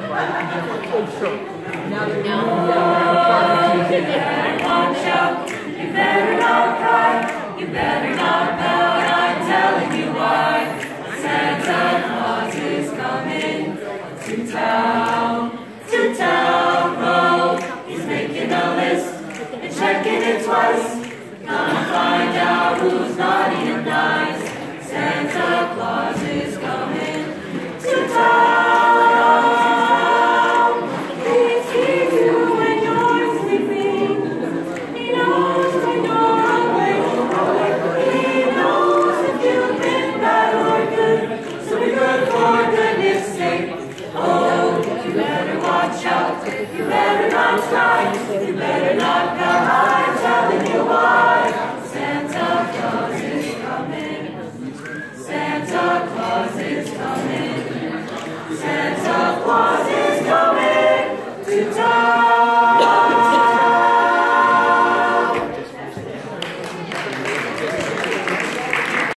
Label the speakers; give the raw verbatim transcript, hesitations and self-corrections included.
Speaker 1: Oh, sure. Now that
Speaker 2: No.
Speaker 1: you
Speaker 2: better watch out. You better not cry. You better not pout. I'm telling you why. Santa Claus is coming to town. To town. Oh, he's making a list and checking it twice. Gonna find out who's naughty and nice. Santa Claus is coming to town. He sees you when you're sleeping. He knows when you're awake. He knows if you've been bad or good. So be good for goodness sake. Oh, you better watch out. You better not cry. You better not pout. I'm telling you why. Santa Claus is coming. Santa Claus is coming. Santa Claus is coming to town.